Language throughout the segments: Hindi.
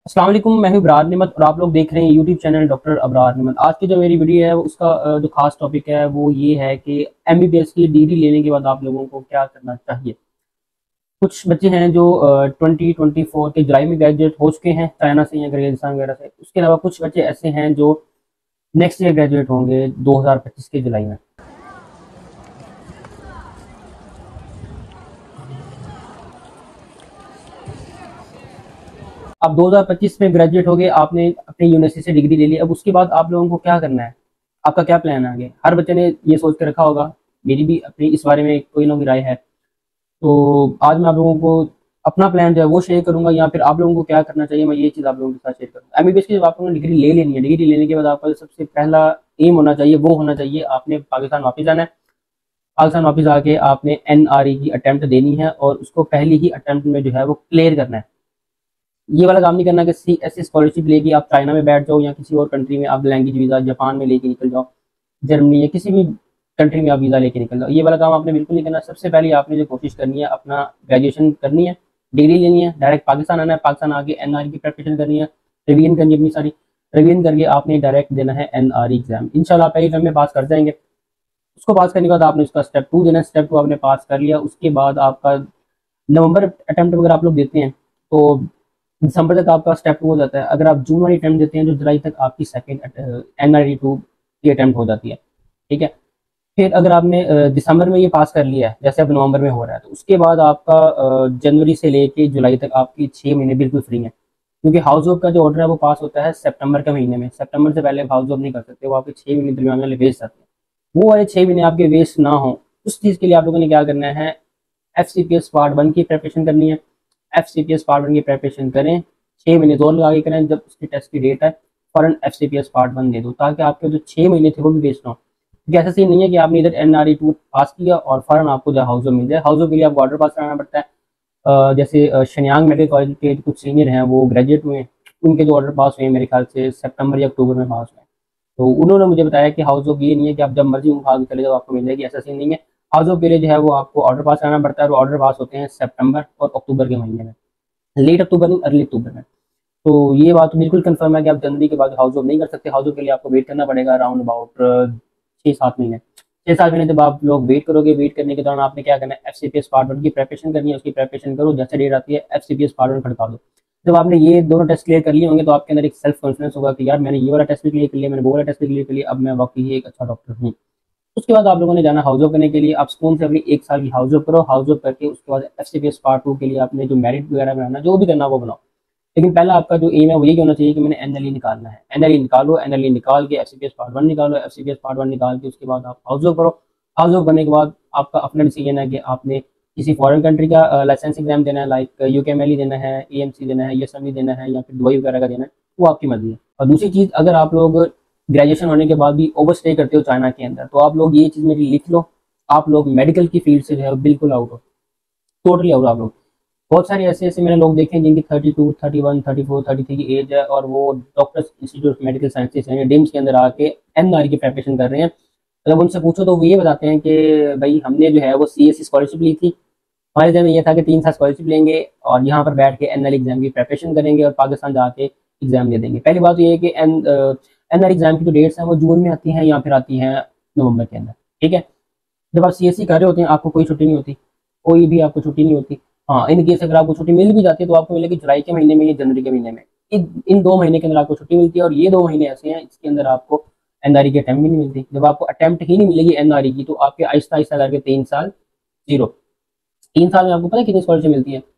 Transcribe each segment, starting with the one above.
अस्सलाम वालेकुम, मैं हूं अबरार निमत और आप लोग देख रहे हैं YouTube channel doctor Abrar Nimat. आज की जो मेरी वीडियो है उसका जो खास टॉपिक है वो ये है कि एमबीबीएस की डिग्री लेने के बाद आप लोगों को क्या करना चाहिए। कुछ बच्चे हैं जो 2024 के जुलाई में ग्रेजुएट हो चुके हैं चाइना से या किर्गिस्तान वगैरह से। उसके अलावा कुछ बच्चे ऐसे हैं जो नेक्स्ट ईयर ग्रेजुएट होंगे 2025 के जुलाई में। आप 2025 में ग्रेजुएट हो गए, आपने अपनी यूनिवर्सिटी से डिग्री ले ली। अब उसके बाद आप लोगों को क्या करना है, आपका क्या प्लान है आगे। हर बच्चे ने ये सोच के रखा होगा, मेरी भी अपनी इस बारे में कोई ना कोई राय है। तो आज मैं आप लोगों को अपना प्लान जो है वो शेयर करूंगा, या फिर आप लोगों को क्या करना चाहिए मैं ये चीज़ आप लोगों के साथ शेयर करूंगा। एमबीबीएस की जब आप लोगों ने डिग्री ले लेनी है, डिग्री लेने के बाद आपका सबसे पहला एम होना चाहिए वो होना चाहिए आपने पाकिस्तान वापस जाना है। पाकिस्तान वापस आके आपने एनआरई की अटेम्प्ट देनी है और उसको पहली ही अटेम्प्ट में जो है वो क्लियर करना है। ये वाला काम नहीं करना कि सी ऐसी स्कॉलरशिप लेके आप चाइना में बैठ जाओ या किसी और कंट्री में आप लैंग्वेज वीज़ा जापान में लेके निकल जाओ, जर्मनी या किसी भी कंट्री में आप वीज़ा लेके निकल जाओ। ये वाला काम आपने बिल्कुल नहीं करना। सबसे पहले आपने जो कोशिश करनी है, अपना ग्रेजुएशन करनी है, डिग्री लेनी है, डायरेक्ट पाकिस्तान आना है। पाकिस्तान आके एनआरई की प्रिपरेशन करनी है, रिवीजन करनी है अपनी सारी। रिवीजन करके आपने डायरेक्ट देना है एनआरई एग्जाम। इंशाल्लाह पहले टर्म में पास कर जाएंगे। उसको पास करने के बाद आपने उसका स्टेप 2 देना है। स्टेप 2 आपने पास कर लिया, उसके बाद आपका नवंबर अटेम्प्ट अगर आप लोग देते हैं तो दिसंबर तक आपका स्टेप 2 हो जाता है। अगर आप जून वाली अटेम्प्ट देते हैं तो जुलाई तक आपकी सेकेंड एनआरई 2 की अटेम्प्ट हो जाती है। ठीक है। फिर अगर आपने दिसंबर में ये पास कर लिया है, जैसे अब नवंबर में हो रहा है, तो उसके बाद आपका जनवरी से लेके जुलाई तक आपकी 6 महीने बिल्कुल फ्री हैं। क्योंकि हाउस जॉब का जो ऑर्डर है वो पास होता है सितंबर के महीने में। सितंबर से पहले हाउस जॉब नहीं कर सकते, वो आपके 6 महीने दरमियान वाले वेस्ट जाते हैं। वो वाले 6 महीने आपके वेस्ट ना हो, उस चीज़ के लिए आप लोगों ने क्या करना है, एफसीपीएस पार्ट 1 की प्रिपरेशन करनी है। एफसीपीएस पार्ट 1 की प्रिपरेशन करें, 6 महीने जोर लगा के करें। जब उसकी टेस्ट की डेट है फौरन एफसीपीएस पार्ट 1 दे दो, ताकि आपके जो 6 महीने थे वो भी वेस्ट ना हो। क्योंकि ऐसा सीन नहीं है कि आपने इधर एनआरई 2 पास किया और फौरन आपको जो हाउस जॉब मिल जाए। हाउस जॉब के लिए आपको ऑर्डर पास कराना पड़ता है। जैसे शनियांग मेडिकल कॉलेज के कुछ सीनियर हैं वो ग्रेजुएट हुए हैं, उनके जो ऑर्डर पास हुए मेरे ख्याल से सितंबर या अक्टूबर में पास हुए। तो उन्होंने मुझे बताया कि हाउस जॉब ये नहीं है कि आप जब मर्जी उठा के चले जाओ आपको मिल जाएगी, ऐसा सीन नहीं है। हाउस जॉब के लिए जो है वो आपको ऑर्डर पास कराना पड़ता है और ऑर्डर पास होते हैं सितंबर और अक्टूबर के महीने में, लेट अक्टूबर नहीं अर्ली अक्टूबर में। तो ये बात तो बिल्कुल कंफर्म है कि आप जनवरी के बाद हाउस जॉब नहीं कर सकते। हाउस जॉब के लिए आपको वेट करना पड़ेगा अराउंड अबाउट 6-7 महीने। 6-7 महीने जब आप लोग वेट करोगे, वेट करने के दौरान आपने क्या करना है, एफसीपीएस पार्ट 1 की प्रिपरेशन करनी है। उसकी प्रिपरेशन करो, जैसे डेट आती है एफसीपीएस पार्ट 1 खड़का दो। जब आपने ये दोनों टेस्ट क्लियर कर लिए होंगे तो आपके अंदर एक सेल्फ कॉन्फिडेंस होगा कि यार मैंने ये वाला टेस्ट भी क्लियर कर लिया, मैंने वो वाला टेस्ट भी क्लियर कर लिया, अब मैं वाकई एक अच्छा डॉक्टर हूँ। उसके बाद आप लोगों ने जाना हाउस जॉब करने के लिए। आप सुकून से अपनी 1 साल की हाउस जॉब करो। हाउस जॉब करके उसके बाद एफसीपीएस पार्ट 2 के लिए आपने जो मेरिट वगैरह बनाना, जो भी करना वो बनाओ। लेकिन पहला आपका जो एम है वो यही होना चाहिए कि मैंने एनएलई निकालना है। एनएलई निकालो, एनएलई निकाल के एफसीपीएस पार्ट 1 निकालो, एफसीपीएस पार्ट 1 निकाल के उसके बाद आप हाउस जॉब करो। हाउस जॉब करने के बाद आपका अपना डिसीजन है कि आपने किसी फॉरेन कंट्री का लाइसेंस एग्जाम देना है, लाइक यूकेएमएल देना है, एएमसी देना है, ईएसएमई देना है, या फिर दुबई वगैरह का देना है, वो आपकी मर्जी है। और दूसरी चीज़, अगर आप लोग ग्रेजुएशन होने के बाद भी ओवर स्टे करते हो चाइना के अंदर, तो आप लोग ये चीज़ मेरी लिख लो, आप लोग मेडिकल की फील्ड से जो है बिल्कुल आउट हो, टोटली आउट आप लोग। बहुत सारे ऐसे ऐसे मैंने लोग देखे हैं जिनकी 32, 31, 34, 33 की एज है और वो doctors institute of medical sciences यानी डिम्स के अंदर आके एनआरई की प्रिपरेशन कर रहे हैं। जब उनसे पूछो तो वो ये बताते हैं कि भाई हमने जो है वो सीएससी स्कॉलरशिप ली थी। हमारे जहन में ये था कि 3 साल स्कॉलरशिप लेंगे और यहाँ पर बैठ के एनआरई एग्जाम की प्रिपरेशन करेंगे और पाकिस्तान जाके एग्जाम दे देंगे। पहली बात तो ये है कि एनआरई एग्जाम की जो डेट्स हैं वो जून में आती हैं या फिर आती हैं नवंबर के अंदर। ठीक है। जब आप सीएससी कर रहे होते हैं आपको कोई छुट्टी नहीं होती, कोई भी आपको छुट्टी नहीं होती। हाँ, इन केस अगर आपको छुट्टी मिल भी जाती है तो आपको मिलेगी जुलाई के महीने में या जनवरी के महीने में। इन 2 महीने के अंदर आपको छुट्टी मिलती है और ये 2 महीने ऐसे हैं इसके अंदर आपको एनआरई की अटेम्प्ट भी नहीं मिलती। जब आपको अटेम्प्ट ही नहीं मिलेगी एनआरई की तो आपके आहिस्ता आहिस्ता करके 3 साल जीरो। 3 साल में आपको पता है कितनी स्कॉलरशिप मिलती है?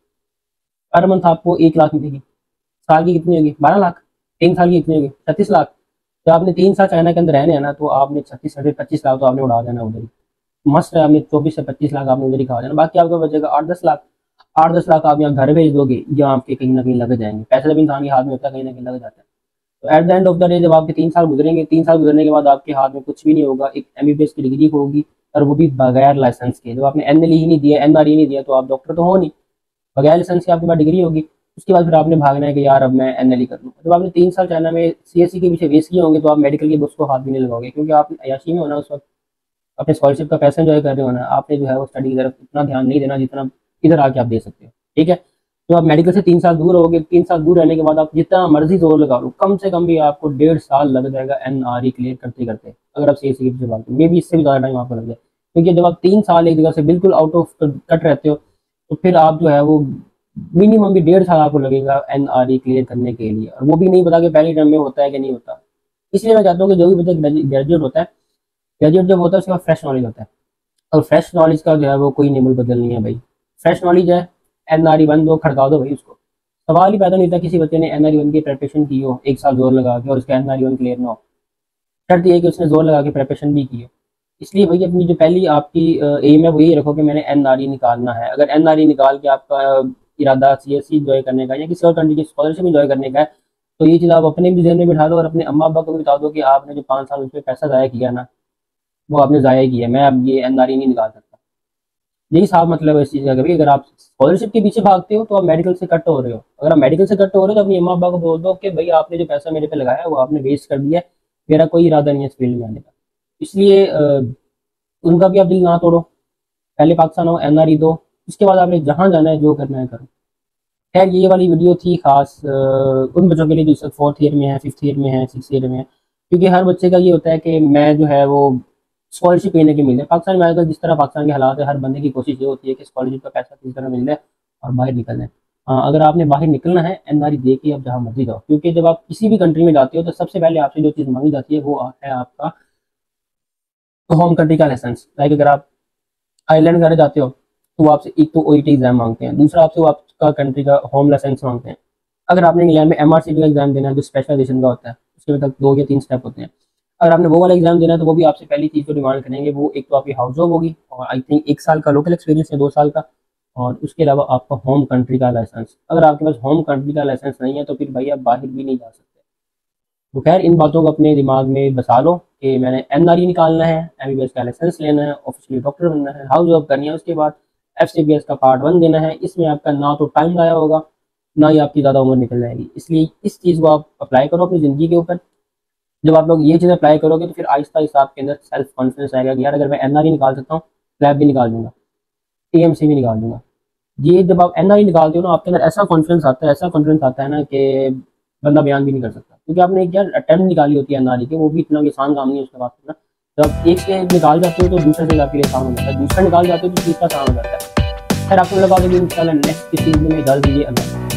पर मंथ आपको 1 लाख मिलेगी। साल की कितनी होगी? 12 लाख। 3 साल की कितनी होगी? 36 लाख। जब आपने 3 साल चाइना के अंदर रहने हैं ना तो आपने 36 से 25 लाख तो आपने उड़ा देना उधर ही। मस्त है, आपने 24 से 25 लाख आपने उधर ही खा जाना, बाकी आपका बचेगा 8-10 लाख। 8-10 लाख आप यहाँ घर भेज दोगे या आपके कहीं ना कहीं लग जाएंगे। पैसे जब इंसान के हाथ में होता है कहीं ना कहीं लग जाता है। तो at the end of the day जब आपके 3 साल गुजरेंगे, 3 साल गुजरने के बाद आपके हाथ में कुछ भी नहीं होगा, एक एमबीबीएस की डिग्री होगी और वो भी बगैर लाइसेंस के। जब आपने एनएलई ही नहीं दिया, एनआरई नहीं दिया, तो आप डॉक्टर तो हो नहीं। बगैर लाइसेंस के आपके पास डिग्री होगी। उसके बाद फिर आपने भागना है कि यार अब मैं एनएलई कर लूँ। जब आपने 3 साल चाइना में सीएससी के पीछे वेस्ट किए होंगे तो आप मेडिकल की बुक्स को हाथ भी नहीं लगाओगे, क्योंकि आप अयाशी में होना उस वक्त, अपने स्कॉलरशिप का पैसा एंजॉय कर रहे हो ना, आपने जो है वो स्टडी की तरफ इतना ध्यान नहीं देना जितना इधर आके आप दे सकते हो। ठीक है। तो आप मेडिकल से 3 साल दूर रहोगे, 3 साल दूर रहने के बाद आप जितना मर्जी जोर लगा लो, कम से कम भी आपको 1.5 साल लग जाएगा NRE क्लियर करते करते, अगर आप सही से बात करें। मे भी इससे भी ज़्यादा टाइम आपको लग जाए, क्योंकि जब आप 3 साल एक जगह से बिल्कुल आउट ऑफ कट रहते हो, तो फिर आप जो है वो मिनिमम भी 1.5 साल आपको लगेगा NRE क्लियर करने के लिए, और वो भी नहीं पता कि पहले टर्म में होता है कि नहीं होता। इसलिए मैं चाहता हूँ कि जो भी बच्चा ग्रेजुएट होता है, ग्रेजुएट जब होता है उसके बाद फ्रेश नॉलेज होता है, और फ्रेश नॉलेज का जो है वो कोई नियम बदल नहीं है भाई। फ्रेश नॉलेज है, NRE 1 दो, खड़का दो भाई उसको। सवाल ही पैदा नहीं था किसी बच्चे ने NRE 1 की प्रिपरेशन की हो 1 साल जोर लगा के और उसका NRE 1 क्लियर ना हो। शर्त ये है कि उसने जोर लगा के प्रिपरेशन भी की हो। इसलिए भाई अपनी जो पहली आपकी एम है वो यही रखो कि मैंने NRE निकालना है। अगर NRE निकाल के आपका इरादा CSE इंजॉय करने का या किसी और कंट्री की स्कॉलरशिप इंजॉय करने का है, तो ये चीज़ आप अपने भी जहन में बिठा दो और अपने अम्मा अब्बा को भी बता दो कि आपने जो 5 साल उस पर पैसा ज़ाया किया ना, वो आपने ज़ाया किया। मैं अब ये NRE नहीं निकाल सकता। यही साफ मतलब है इस चीज़ का। कभी अगर आप स्कॉलरशिप के पीछे भागते हो तो आप मेडिकल से कट हो रहे हो। अगर आप मेडिकल से कट हो रहे हो तो अपनी अम्मा अब्बा को बोल दो कि भाई आपने जो पैसा मेरे पे लगाया है वो आपने वेस्ट कर दिया है, मेरा कोई इरादा नहीं है इस फील्ड में आने का। इसलिए उनका भी आप दिल ना तोड़ो, पहले पाकिस्तान हो, NRE दो, उसके बाद आपने जहाँ जाना है जो करना है करो। खैर ये वाली वीडियो थी खास उन बच्चों के लिए जो इस वक्त 4th ईयर में है, 5th ईयर में है, 6th ईयर में है, क्योंकि हर बच्चे का ये होता है कि मैं जो है वो स्कॉलरशिप लेने के मिल जाए। पाकिस्तान में आजकल जिस तरह पाकिस्तान के हालात है, हर बंदे की कोशिश ये होती है कि स्कॉलरशिप का पैसा किस तरह मिल जाए और बाहर निकल जाए। अगर आपने बाहर निकलना है NRE दे के आप जहाँ मर्जी जाओ, क्योंकि जब आप किसी भी कंट्री में जाते हो तो सबसे पहले आपसे जो चीज़ मांगी जाती है वो है आपका होम कंट्री का लाइसेंस। लाइक अगर आप आयरलैंड वगैरह जाते हो तो वो आपसे एक तो OET एग्जाम मांगते हैं, दूसरा आपसे वो आपका कंट्री का होम लाइसेंस मांगते हैं। अगर आपने इंग्लैंड में MRCP का एग्जाम देना है जो स्पेशलाइजेशन का होता है, उसके मतलब 2 या 3 स्टेप होते हैं। अगर आपने वो वाला एग्जाम देना है तो वो भी आपसे पहली चीज़ जो डिमांड करेंगे वो एक तो आपकी हाउस जॉब होगी, और आई थिंक 1 साल का लोकल एक्सपीरियंस है, 2 साल का, और उसके अलावा आपका होम कंट्री का लाइसेंस। अगर आपके पास होम कंट्री का लाइसेंस नहीं है तो फिर भाई आप बाहर भी नहीं जा सकते। तो खैर इन बातों को अपने दिमाग में बसा लो कि मैंने NRE निकालना है, MBBS का लाइसेंस लेना है, ऑफिशियली डॉक्टर बनना है, हाउस जॉब करनी है, उसके बाद FCPS का पार्ट 1 देना है। इसमें आपका ना तो टाइम ज़ाया होगा, ना ही आपकी ज़्यादा उम्र निकल जाएगी। इसलिए इस चीज़ को आप अप्लाई करो अपनी ज़िंदगी के ऊपर। जब आप लोग ये चीज़ अप्लाई करोगे तो फिर आहिस्ता आहिस्ता आपके अंदर सेल्फ कॉन्फिडेंस आएगा कि यार अगर मैं NRE निकाल सकता हूँ, लैब भी निकाल दूंगा, TMC भी निकाल दूंगा। ये जब आप NRE निकालते हो ना, आपके अंदर ऐसा कॉन्फिडेंस आता है, ऐसा कॉन्फिडेंस आता है ना कि बंदा बयान भी नहीं कर सकता, क्योंकि आपने एक यार अटेम्प्ट निकाली होती है NRE की, वो भी इतना आसान काम नहीं है उसके बाद करना। जब एक से निकाल जाते हो तो दूसरे से आपके लिए आसान हो जाता है, दूसरा निकाल जाते हो तो तीसरा आसान हो जाता है। खैर आपको लगा देगी इंशाल्लाह नेक्स्ट किसी वीडियो में। इजाज़त दीजिए, अल्लाह।